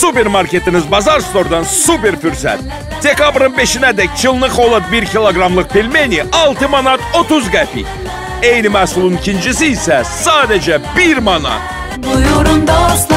Supermarketiniz Bazar Store'dan super fürsət. Dekabrın 5-nə dək çılnıq olad 1 kilogramlıq pilmeni 6 manat 30 qəpik. Eyni məhsulun ikincisi isə sadəcə 1 manat. Buyurun dost.